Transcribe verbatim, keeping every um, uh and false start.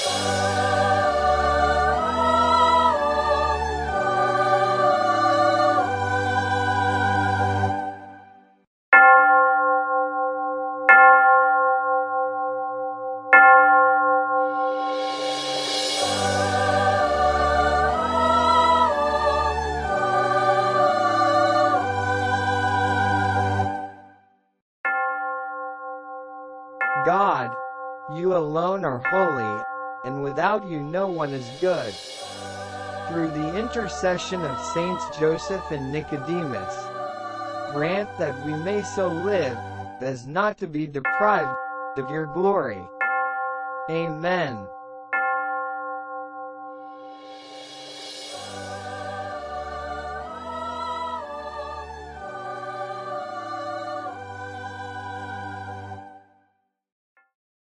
God, you alone are holy, and without you no one is good. Through the intercession of Saints Joseph and Nicodemus, grant that we may so live as not to be deprived of your glory. Amen.